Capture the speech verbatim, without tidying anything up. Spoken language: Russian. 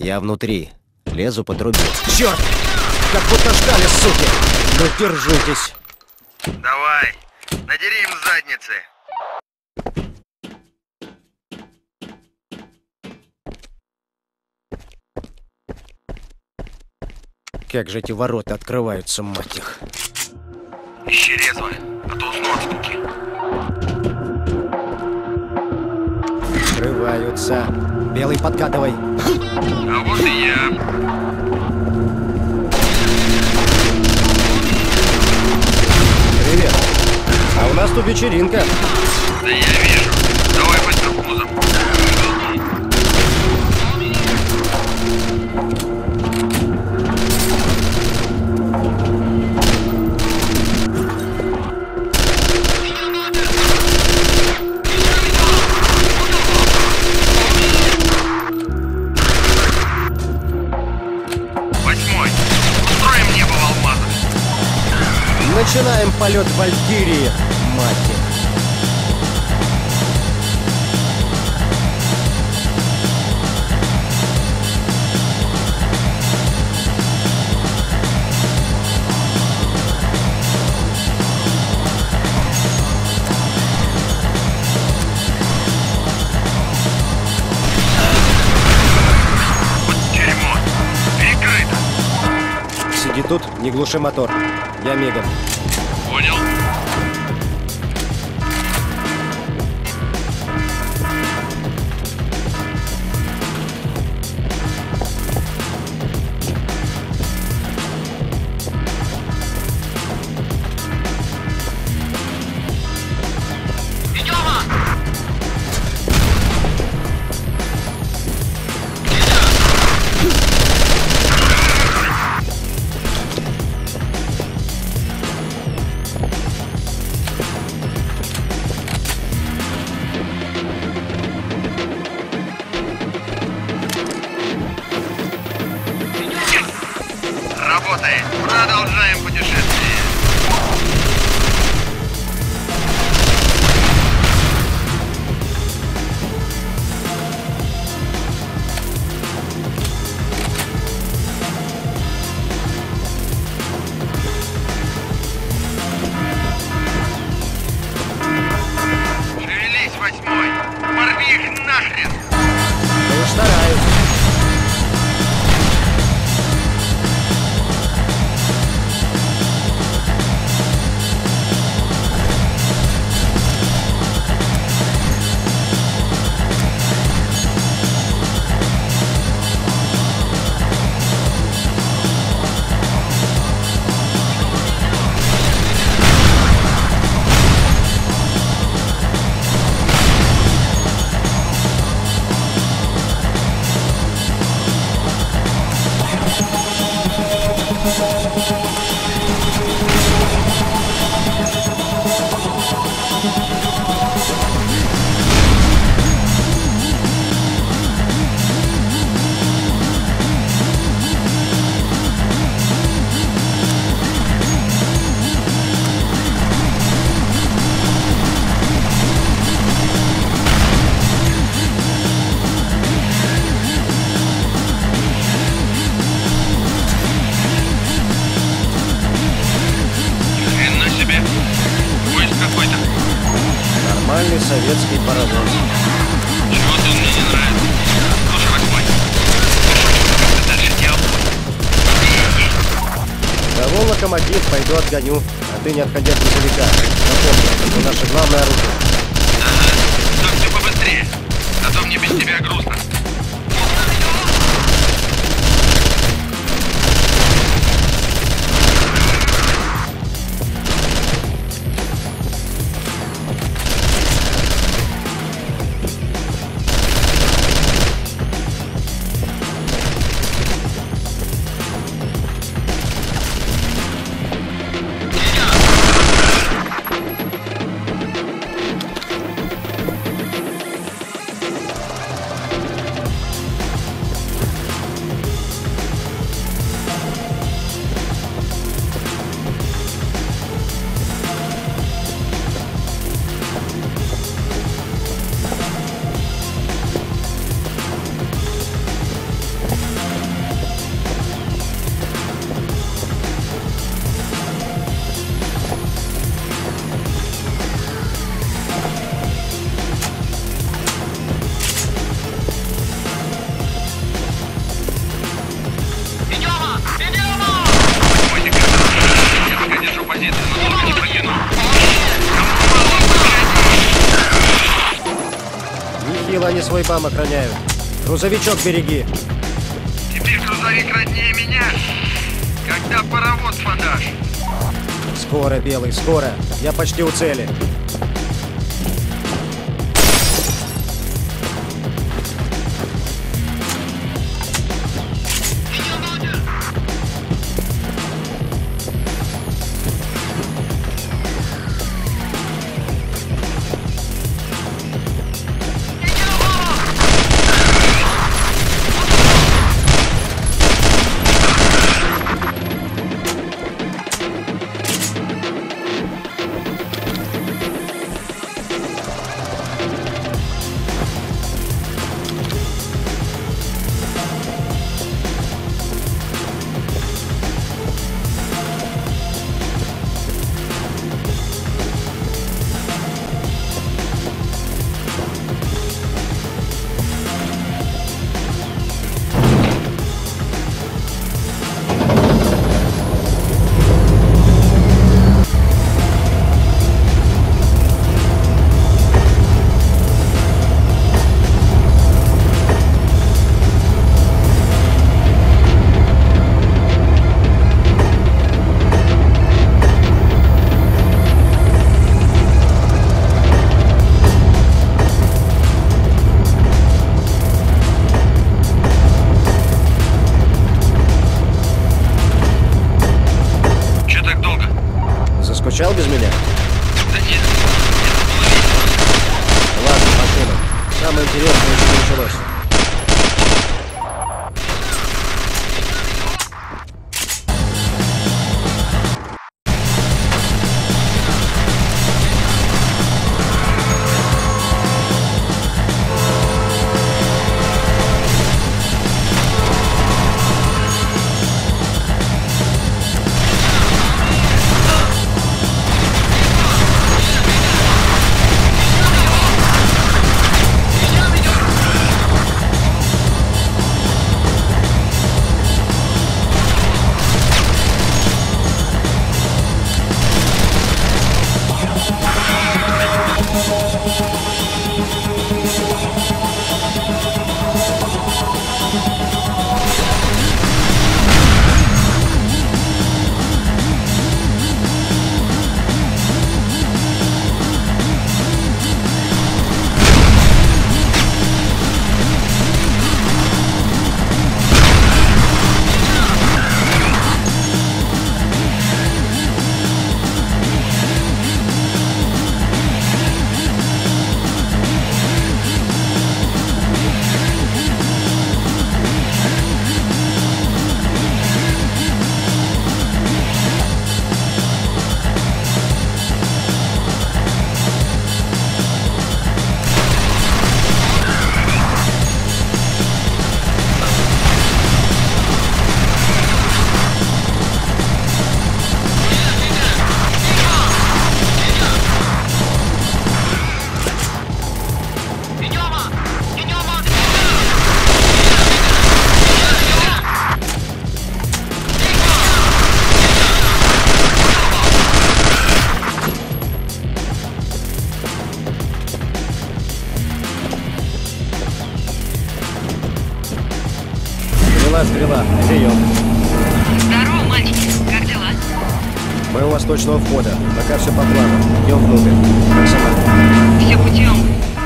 Я внутри. Лезу по трубе. Черт! Как будто ждали, суки! Ну держитесь. Давай, надери им задницы. Как же эти ворота открываются, мать их. Ищи резво, а то усну от скуки. Открываются. Белый, подкатывай. А вот и я. Привет. А у нас тут вечеринка. Да я вижу. Давай быстро в кузов. Восьмой. Устроим небо в алмазах. Начинаем полет Валькирии, мать их. Сиди тут, не глуши мотор. Я Меган. Понял. Работает. Продолжаем путешествие. Шевелись, восьмой. Порви их нахрен. Ну, стараюсь. Нормальный советский паровоз. Чего-то он мне не нравится. Слушай, восьмой. Как-то дальше делал. Того локомотив пойду отгоню, а ты не отходи от грузовика. Запомни, это наше главное оружие. Ага, так все побыстрее. А то мне без тебя грустно. они свой бам охраняют. Грузовичок береги. Теперь грузовик роднее меня. Когда паровоз подашь? Скоро, Белый, скоро. Я почти у цели. Скучал без меня? Да нет, это было весело. Ладно, машина. Самое интересное еще не началось. Стрела, прием. Здорово, мальчики. Как дела? Мы у восточного входа. Пока все по плану. Идем внутрь. Как сама? Все путем.